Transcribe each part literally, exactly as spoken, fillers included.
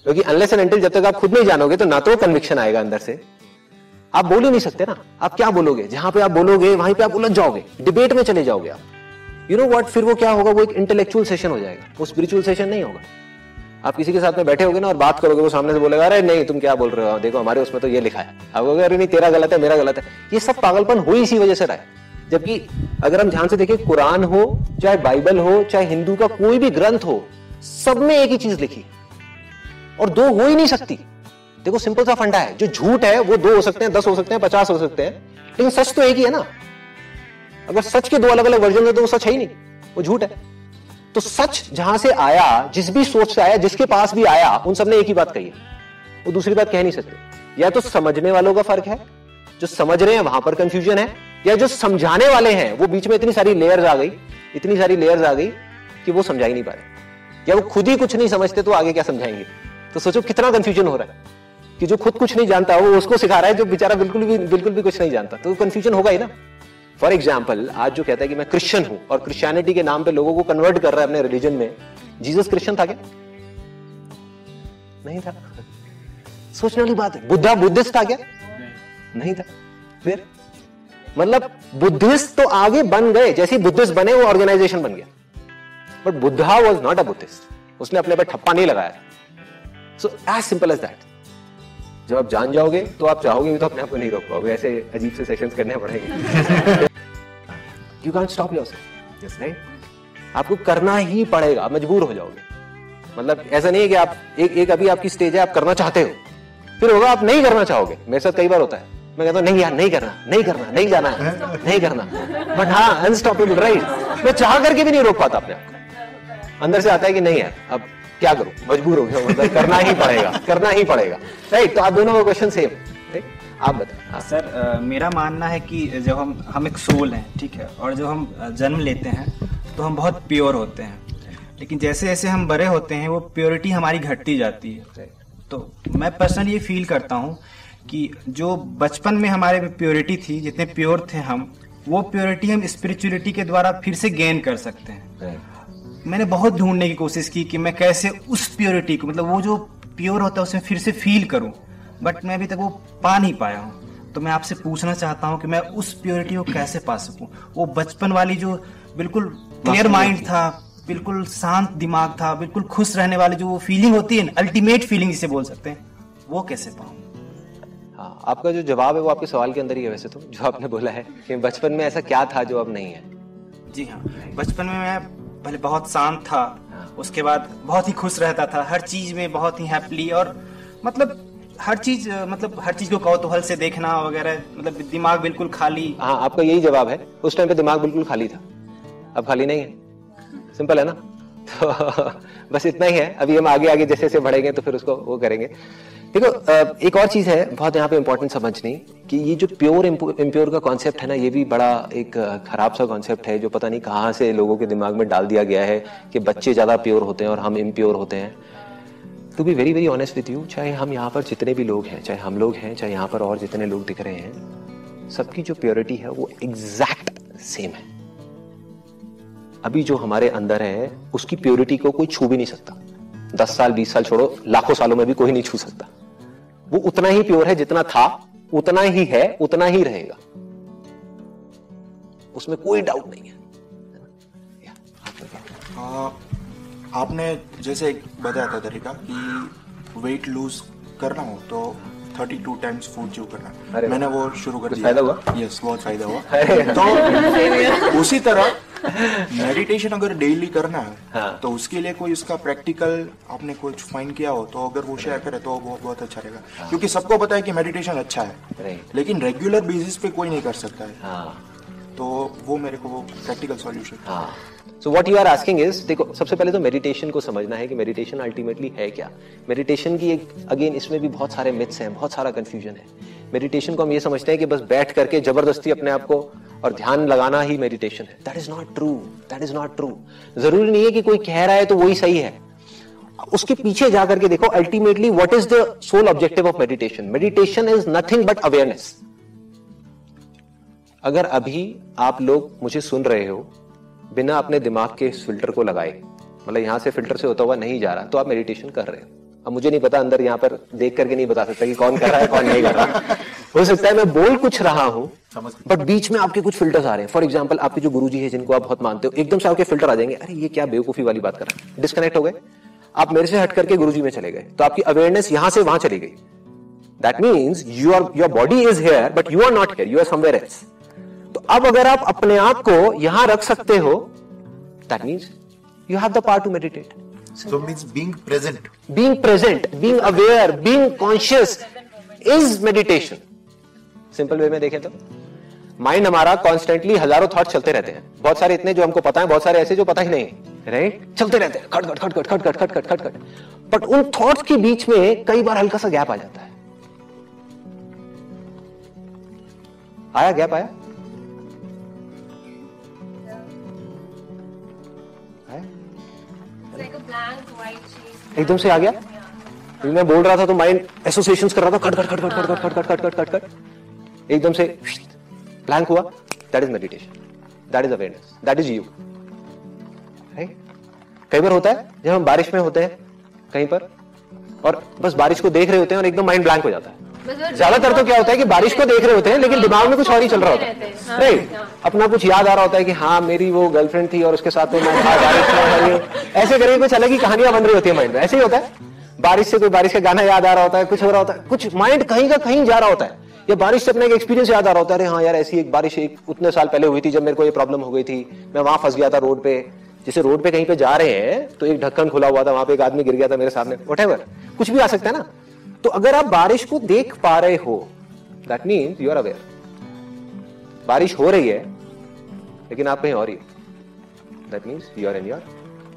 क्योंकि unless and until जब तक आप खुद नहीं जानोगे तो ना तो कन्विक्शन आएगा अंदर से, आप बोल ही नहीं सकते ना, आप क्या बोलोगे, जहां पे आप बोलोगे वहीं पे आप उलझ जाओगे, डिबेट में चले जाओगे आप, यू नो व्हाट, फिर वो क्या होगा, वो एक इंटेलेक्चुअल सेशन हो जाएगा, वो स्पिरिचुअल सेशन नहीं होगा। आप किसी के साथ में बैठे होगे ना और बात करोगे, वो सामने से बोलेगा अरे नहीं तुम क्या बोल रहे हो, देखो हमारे उसमें तो ये लिखा है, आप कहोगे अरे नहीं तेरा गलत है मेरा गलत है। ये सब पागलपन हो इसी वजह से रहा है। जबकि अगर हम ध्यान से देखें, कुरान हो चाहे बाइबल हो चाहे हिंदू का कोई भी ग्रंथ हो, सब में एक ही चीज लिखी और दो हो ही नहीं सकती। देखो सिंपल सा फंडा है, जो झूठ है वो दो हो सकते हैं, दस हो सकते हैं, पचास हो सकते हैं, लेकिन सच तो एक ही है ना। अगर सच के दो अलग अलग वर्जन है तो वो सच है ही नहीं, वो झूठ है। तो सच जहां से आया, जिस भी सोच से आया, जिसके पास भी आया, उन सबने एक ही बात कही है, वो दूसरी बात कह नहीं सकते। या तो समझने वालों का फर्क है, जो समझ रहे हैं वहां पर कंफ्यूजन है, या जो समझाने वाले हैं वो बीच में इतनी सारी लेयर्स आ गई, इतनी सारी लेयर्स आ गई कि वो समझा ही नहीं पा रहे, या वो खुद ही कुछ नहीं समझते तो आगे क्या समझाएंगे। तो सोचो कितना कंफ्यूजन हो रहा है कि जो खुद कुछ नहीं जानता वो उसको सिखा रहा है जो बेचारा बिल्कुल भी बिल्कुल भी कुछ नहीं जानता, तो कंफ्यूजन होगा ही ना। फॉर एग्जाम्पल, आज जो कहता है कि मैं क्रिश्चियन हूं और क्रिश्चियनिटी के नाम पे लोगों को कन्वर्ट कर रहा है अपने रिलीजन में, जीसस क्रिश्चियन था क्या? नहीं था। सोचने वाली बात है। बुद्धा बुद्धिस्ट था क्या? नहीं था। फिर मतलब बुद्धिस्ट तो आगे बन गए, जैसे बुद्धिस्ट बने वो ऑर्गेनाइजेशन बन गया, but Buddha was not a Buddhist, उसने अपने पे ठप्पा नहीं लगाया। So as simple as that. जब आप जान जाओगे तो आप चाहोगे भी तो अपने आप को नहीं रोक पाओगे, ऐसे अजीब से सेशंस करने पड़ेंगे। You can't stop yourself, yes right. आपको करना ही पड़ेगा, मजबूर हो जाओगे। मतलब ऐसा नहीं है कि आप एक एक अभी आपकी स्टेज है, आप करना चाहते हो, फिर होगा आप नहीं करना चाहोगे। मेरे साथ कई बार होता है, मैं कहता हूं नहीं यार नहीं करना नहीं करना नहीं जाना है नहीं करना, बट हाँ अनस्टॉपेबल राइट। मैं चाह करके भी नहीं रोक पाता अपने आप को, अंदर से आता है कि नहीं यार अब क्या करूं, मजबूर हो गया, मतलब करना ही पड़ेगा करना ही पड़ेगा राइट। तो आप दोनों का क्वेश्चन सेम, राइट? आप बताएं। सर आ, मेरा मानना है कि जब हम हम एक सोल हैं, ठीक है, और जब हम जन्म लेते हैं तो हम बहुत प्योर होते हैं, लेकिन जैसे जैसे हम बड़े होते हैं वो प्योरिटी हमारी घटती जाती है। तो मैं पर्सनली ये फील करता हूँ कि जो बचपन में हमारे में प्योरिटी थी, जितने प्योर थे हम, वो प्योरिटी हम स्पिरिचुअलिटी के द्वारा फिर से गेन कर सकते हैं। मैंने बहुत ढूंढने की कोशिश की कि मैं कैसे उस प्योरिटी को, मतलब वो जो प्योर होता है उसमें फिर से फील करूं, बट मैं अभी तक वो पा नहीं पाया हूं। तो मैं आपसे पूछना चाहता हूं कि मैं उस प्योरिटी को कैसे पा सकूं। वो बचपन वाली जो बिल्कुल क्लियर माइंड था, बिल्कुल शांत दिमाग था, बिल्कुल खुश रहने वाली जो वो फीलिंग होती है, अल्टीमेट फीलिंग जिसे बोल सकते हैं, वो कैसे पाऊं? हाँ, आपका जो जवाब है वो आपके सवाल के अंदर ही है। वैसे तो जो आपने बोला है कि बचपन में ऐसा क्या था जो अब नहीं है। जी हाँ, बचपन में मैं पहले बहुत शांत था, उसके बाद बहुत ही खुश रहता था, हर चीज में बहुत ही हैप्पीली, और मतलब हर चीज मतलब हर चीज को कौतूहल से देखना वगैरह, मतलब दिमाग बिल्कुल खाली। हाँ, आपका यही जवाब है। उस टाइम पे दिमाग बिल्कुल खाली था, अब खाली नहीं है। सिंपल है ना। तो बस इतना ही है। अभी हम आगे आगे जैसे जैसे बढ़ेंगे तो फिर उसको वो करेंगे। देखो एक और चीज है बहुत यहाँ पे इंपॉर्टेंट समझनी, कि ये जो प्योर इम्प्योर का कॉन्सेप्ट है ना, ये भी बड़ा एक खराब सा कॉन्सेप्ट है जो पता नहीं कहाँ से लोगों के दिमाग में डाल दिया गया है कि बच्चे ज्यादा प्योर होते हैं और हम इम्प्योर होते हैं। To be very very honest with you, चाहे हम यहाँ पर जितने भी लोग हैं, चाहे हम लोग हैं, चाहे यहाँ पर और जितने लोग दिख रहे हैं, सबकी जो प्योरिटी है वो एग्जैक्ट सेम है। अभी जो हमारे अंदर है उसकी प्योरिटी को कोई छू भी नहीं सकता। दस साल बीस साल छोड़ो, लाखों सालों में भी कोई नहीं छू सकता। वो उतना ही प्योर है जितना था, उतना ही है, उतना ही रहेगा, उसमें कोई डाउट नहीं है। आ, आपने जैसे एक बताया था तरीका कि वेट लूज करना हो तो बत्तीस टाइम्स फूड च्यू करना, मैंने वो शुरू कर दिया। फायदा हुआ? यस, बहुत फायदा हुआ। तो उसी तरह मेडिटेशन अगर डेली करना है, हाँ, तो उसके लिए कोई इसका प्रैक्टिकल आपने कुछ फाइंड किया हो तो अगर वो शेयर करे तो बहुत बहुत अच्छा रहेगा। हाँ, क्योंकि सबको पता है कि मेडिटेशन अच्छा है, लेकिन रेगुलर बेसिस पे कोई नहीं कर सकता है। हाँ, तो वो मेरे को वो प्रैक्टिकल सॉल्यूशन। हाँ, so what you are asking is, देखो सबसे पहले तो मेडिटेशन को समझना है कि मेडिटेशन अल्टीमेटली है क्या। मेडिटेशन की एक अगेन इसमें भी बहुत सारे मिथ्स हैं, बहुत सारा कंफ्यूजन है। मेडिटेशन को हम ये समझते हैं कि बस बैठ करके जबरदस्ती अपने आप को और ध्यान लगाना ही मेडिटेशन है। That is not true, that is not true. जरूरी नहीं है कि कोई कह रहा है तो वही सही है, उसके पीछे जाकर के देखो ultimately what is the sole objective of meditation. Meditation is nothing but awareness. अगर अभी आप लोग मुझे सुन रहे हो बिना अपने दिमाग के इस फिल्टर को लगाए, मतलब यहां से फिल्टर से होता हुआ नहीं जा रहा, तो आप मेडिटेशन कर रहे हो। अब मुझे नहीं पता, अंदर यहाँ पर देख करके नहीं बता सकता कि कौन कर रहा है कौन नहीं कर रहा। हो सकता है मैं बोल कुछ रहा हूँ बट बीच में आपके कुछ फिल्टर्स आ रहे हैं। फॉर एग्जाम्पल आपके जो गुरुजी है जिनको आप बहुत मानते हो, एकदम से आपके फिल्टर आ जाएंगे, अरे ये क्या बेवकूफी वाली बात कर रहा है, डिस्कनेक्ट हो गए, आप मेरे से हट करके गुरुजी में चले गए, तो आपकी अवेयरनेस यहां से वहां चली गई। That means your your body is here but you are not here, you are somewhere else. तो अब अगर आप अपने आप को यहां रख सकते हो, that means you have the power to meditate. So means being present. Being present, being aware, being conscious is meditation. Simple way में देखें तो माइंड हमारा कॉन्स्टेंटली हजारों थॉट चलते रहते हैं, बहुत सारे इतने जो हमको पता है, बहुत सारे ऐसे जो पता ही नहीं, राइट right? चलते रहते हैं खट खट खट खट खट खट खट खट खट बट उन थॉट्स के बीच में कई बार हल्का सा गैप आ जाता है। आया गैप आया? एकदम से आ गया? मैं बोल रहा था तो माइंड एसोसिएशंस कर रहा था, cut cut cut cut cut cut cut cut cut cut cut एकदम से ब्लैंक हुआ। That is meditation, that is awareness, that is you, right. कई बार होता है जब हम बारिश में होते हैं कहीं पर और बस बारिश को देख रहे होते हैं और एकदम माइंड ब्लैंक हो जाता है। ज्यादातर तो क्या होता है कि बारिश को देख रहे होते हैं लेकिन दिमाग में कुछ और ही चल रहा होता है, राइट। अपना कुछ याद आ रहा होता है कि हाँ मेरी वो गर्लफ्रेंड थी और उसके साथ तो मैं बारिश में, ऐसे करके कुछ अलग ही कहानियां बन रही होती है माइंड में। ऐसे ही होता है, बारिश से कोई बारिश का गाना याद आ रहा होता है, कुछ हो रहा होता है, कुछ माइंड कहीं का कहीं जा रहा होता है, या बारिश से अपना एक एक्सपीरियंस याद आ रहा होता है, अरे हाँ यार ऐसी एक बारिश एक उतने साल पहले हुई थी जब मेरे को ये प्रॉब्लम हो गई थी, मैं वहां फंस गया था रोड पे। जैसे रोड पे कहीं पे जा रहे हैं तो एक ढक्कन खुला हुआ था, वहां पे एक आदमी गिर गया था मेरे सामने, व्हाटएवर, कुछ भी आ सकता है ना। तो अगर आप बारिश को देख पा रहे हो, that means you are aware. बारिश हो रही है लेकिन आप कहीं और ही, that means you are in your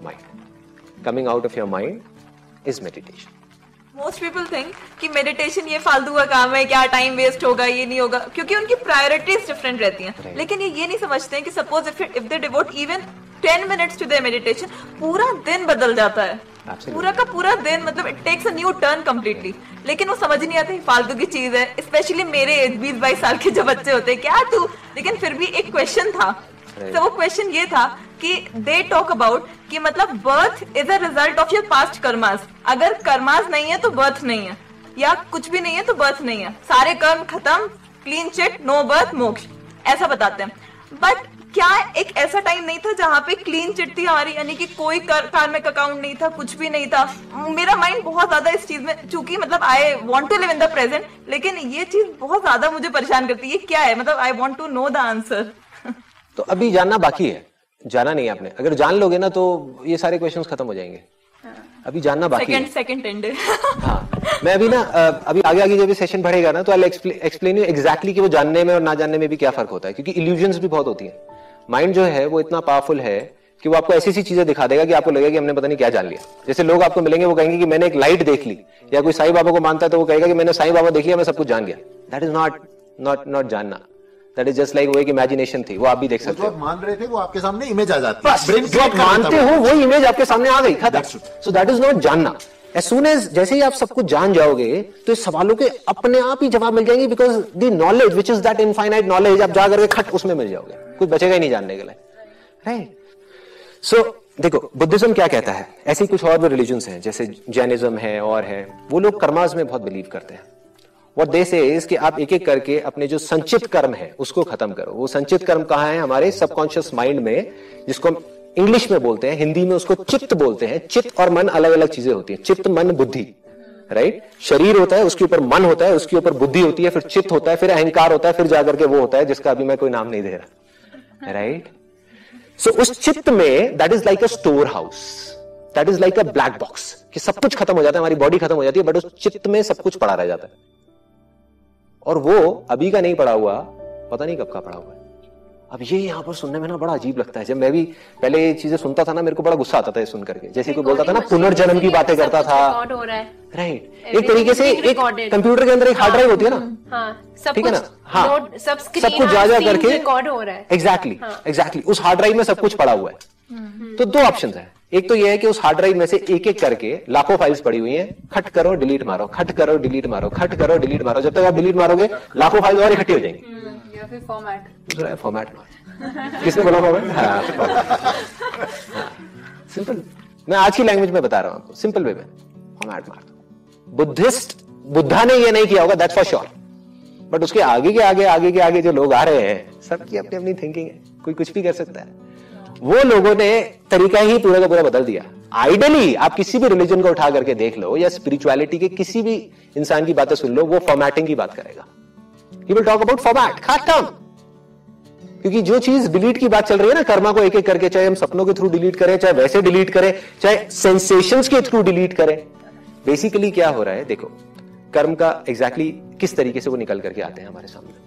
mind. Coming out of your mind is meditation. Most people think कि मेडिटेशन ये फालतू का काम है, क्या टाइम वेस्ट होगा, ये नहीं होगा, क्योंकि उनकी प्रायोरिटीज डिफरेंट रहती हैं। right. लेकिन ये ये नहीं समझते हैं कि suppose if if they devote even ten minutes to their meditation, पूरा दिन बदल जाता है। Absolutely. पूरा का पूरा दिन, मतलब it takes a new turn completely. लेकिन वो समझ नहीं आती फालतू की चीज है, स्पेशली मेरे एज बीस बाईस साल के जो बच्चे होते हैं, क्या तू। लेकिन फिर भी एक क्वेश्चन था, right. तो वो क्वेश्चन ये था कि दे टॉक अबाउट कि मतलब birth is a result of your past karmas. अगर कर्मास नहीं है तो बर्थ नहीं है, या कुछ भी नहीं है तो बर्थ नहीं है, सारे कर्म खत्म, क्लीन चिट, नो बर्थ, मोक्ष, ऐसा बताते हैं। बट क्या एक ऐसा टाइम नहीं था जहां पे क्लीन चिट थी हमारी, यानी कि कोई कार्मिक अकाउंट नहीं था, कुछ भी नहीं था। मेरा माइंड बहुत ज्यादा इस चीज में, चूंकि मतलब I want to live in the present, लेकिन ये चीज बहुत ज्यादा मुझे परेशान करती है। ये क्या है, मतलब I want to know the answer. तो अभी जानना बाकी है, जाना नहीं आपने। अगर जान लोगे ना तो ये सारे क्वेश्चंस खत्म हो जाएंगे। अभी जानना बाकी सेकंड सेकंड एंड हाँ, मैं अभी ना अभी आगे आगे जब सेशन बढ़ेगा ना तो आई एक्सप्लेन यू एग्जैक्टली कि वो जानने में और ना जानने में भी क्या फर्क होता है, क्योंकि इल्यूजन्स भी बहुत होती हैं। माइंड जो है वो इतना पावरफुल है कि वो आपको ऐसी ऐसी चीजें दिखा देगा कि आपको लगेगा कि हमने पता नहीं क्या जान लिया। जैसे लोग आपको मिलेंगे वो कहेंगे कि मैंने एक लाइट देख ली, या कोई साईं बाबा को मानता है तो वो कहेगा कि मैंने साईं बाबा देख लिया, मैं सब कुछ जान गया। That is not not not जानना, दैट इज जस्ट लाइक वो एक इमेजिनेशन थी, वो आप भी देख सकते हो। जो आप मान रहे थे वो आपके सामने इमेज आ जाती है, जो आप मानते हो वो इमेज आपके सामने आ गई, खत्म। सो दैट इज नॉट जानना। As soon as जैसे ही आप सब कुछ जान जाओगे तो इस सवालों के अपने आप ही जवाब मिल जाएंगे, because the knowledge which is that infinite knowledge, आप जा करके खट उसमें मिल जाओगे, कुछ बचेगा ही नहीं जानने के लिए, राइट। सो देखो बुद्धिज्म क्या कहता है, ऐसे ही कुछ और भी रिलीजन्स हैं, जैसे जैनिज्म है और है, वो लोग कर्मास में बहुत बिलीव करते हैं। What they say is कि आप एक एक करके अपने जो संचित कर्म है उसको खत्म करो। वो संचित कर्म कहाँ है, हमारे सबकॉन्शियस माइंड में, जिसको हम इंग्लिश में बोलते हैं, हिंदी में उसको चित्त बोलते हैं। चित्त और मन अलग अलग चीजें होती हैं, चित्त मन बुद्धि, राइट। शरीर होता है, उसके ऊपर मन होता है, उसके ऊपर बुद्धि होती है, फिर चित्त होता है, फिर अहंकार होता है, फिर जाकर के वो होता है जिसका अभी मैं कोई नाम नहीं दे रहा, राइट। सो उस चित्त में that is like a storehouse, that is like a black box, कि सब कुछ खत्म हो जाता है, हमारी बॉडी खत्म हो जाती है, बट उस चित्त में सब कुछ पड़ा रह जाता है। और वो अभी का नहीं पड़ा हुआ, पता नहीं कब का पड़ा हुआ है। अब ये यहाँ पर सुनने में ना बड़ा अजीब लगता है। जब मैं भी पहले ये चीजें सुनता था ना, मेरे को बड़ा गुस्सा आता था ये सुन करके। जैसे कोई बोलता था ना पुनर्जन्म की बातें करता था, राइट। एक तरीके से एक कंप्यूटर के अंदर एक हार्ड ड्राइव होती है ना, ठीक है ना, हाँ, सब कुछ जा जा करके एग्जैक्टली एग्जैक्टली उस हार्ड ड्राइव में सब कुछ पड़ा हुआ है। तो दो ऑप्शन है, एक तो ये है कि उस हार्ड ड्राइव में से एक एक करके लाखों फाइल्स पड़ी हुई हैं, खट करो डिलीट मारो, खट करो डिलीट मारो, खट करो डिलीट मारो। जब तक आप डिलीट मारोगे लाखों फाइल्स और इकट्ठी हो जाएंगी। या फिर फॉर्मेट, दूसरा है फॉर्मेट। किसने बोला फॉर्मेट? हाँ, सिंपल। मैं आज की लैंग्वेज में बता रहा हूं आपको, सिंपल वे में फॉर्मेट मार दो। बुद्धिस्ट, बुद्धा ने ये नहीं किया होगा, दैट्स फॉर श्योर, बट उसके आगे के आगे आगे के आगे जो लोग आ रहे हैं, सबकी अपनी अपनी थिंकिंग है, कोई कुछ भी कर सकता है। वो लोगों ने तरीका ही पूरा का पूरा बदल दिया। आइडियली आप किसी भी रिलीजन को उठा करके देख लो या स्पिरिचुअलिटी के किसी भी इंसान की बातें सुन लो, वो फॉर्मेटिंग की बात करेगा। He will talk about format, खत्म। क्योंकि जो चीज डिलीट की बात चल रही है ना, कर्मा को एक एक करके, चाहे हम सपनों के थ्रू डिलीट करें, चाहे वैसे डिलीट करें, चाहे सेंसेशंस के थ्रू डिलीट करें, बेसिकली क्या हो रहा है, देखो कर्म का एग्जैक्टली exactly किस तरीके से वो निकल करके आते हैं हमारे सामने।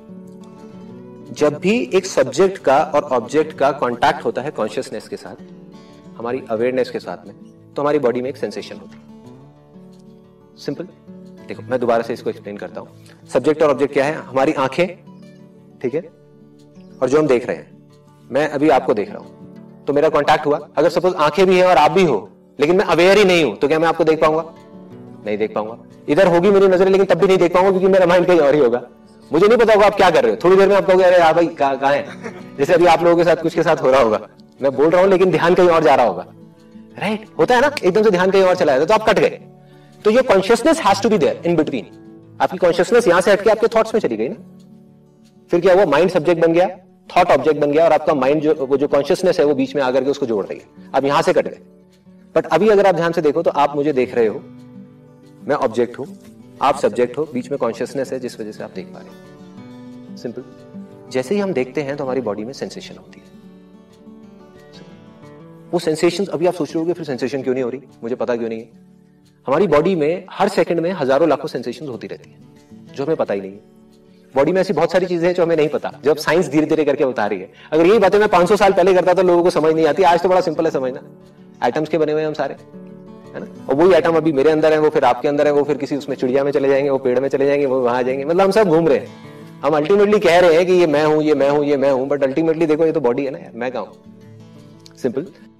जब भी एक सब्जेक्ट का और ऑब्जेक्ट का कांटेक्ट होता है कॉन्शियसनेस के साथ, हमारी अवेयरनेस के साथ में, तो हमारी बॉडी में एक सेंसेशन होती है। सिंपल, देखो मैं दोबारा से इसको एक्सप्लेन करता हूं। सब्जेक्ट और ऑब्जेक्ट क्या है? हमारी आंखें, ठीक है, और जो हम देख रहे हैं। मैं अभी आपको देख रहा हूं तो मेरा कांटेक्ट हुआ। अगर सपोज आंखें भी है और आप भी हो, लेकिन मैं अवेयर ही नहीं हूं, तो क्या मैं आपको देख पाऊंगा? नहीं देख पाऊंगा। इधर होगी मेरी नजर, लेकिन तब भी नहीं देख पाऊंगा, क्योंकि मेरा माइंड कहीं और ही होगा। मुझे नहीं पता होगा आप क्या कर रहे हो। थोड़ी देर में आप कहोगे अरे हाँ भाई कहाँ कहाँ है, जैसे अभी आप लोगों के साथ कुछ के साथ हो रहा होगा, मैं बोल रहा हूं लेकिन ध्यान कहीं और जा रहा होगा, राइट? होता है ना, एकदम से ध्यान कहीं और चला जाता, तो आप कट गए। तो ये consciousness has to be there in between. आपकी कॉन्शियसनेस यहां से हटके आपके थॉट्स में चली गई ना, फिर क्या हुआ? माइंड सब्जेक्ट बन गया, थॉट ऑब्जेक्ट बन गया, और आपका माइंड जो वो जो कॉन्शियसनेस है वो बीच में आकर के उसको जोड़ रही है। अब यहां से कट गए। बट अभी अगर आप ध्यान से देखो तो आप मुझे देख रहे हो, मैं ऑब्जेक्ट हूं, आप सब्जेक्ट हो, बीच में कॉन्शियसनेस है जिस वजह से आप देख पा रहे हो। सिंपल। जैसे ही हम देखते हैं तो हमारी बॉडी में सेंसेशन होती है। वो सेंसेशन, अभी आप सोच रहे होगे फिर सेंसेशन क्यों नहीं हो रही, मुझे पता क्यों नहीं है। हमारी बॉडी में हर सेकंड में हजारों लाखों सेंसेशन होती रहती है जो हमें पता ही नहीं है। बॉडी में ऐसी बहुत सारी चीजें हैं जो हमें नहीं पता, जो अब साइंस धीरे धीरे करके बता रही है। अगर यही बातें मैं पांच सौ साल पहले करता तो लोगों को समझ नहीं आती। आज तो बड़ा सिंपल है समझना। एटम्स के बने हुए हैं हम सारे, है ना, और वही एटम अभी मेरे अंदर है, वो फिर आपके अंदर है, वो फिर किसी उसमें चिड़िया में चले जाएंगे, वो पेड़ में चले जाएंगे, वो वहां जाएंगे, मतलब हम सब घूम रहे हैं। हम अल्टीमेटली कह रहे हैं कि ये मैं हूं, ये मैं हूं, ये मैं हूं, बट अल्टीमेटली देखो ये तो बॉडी है ना यार, मैं कहां हूं? सिंपल।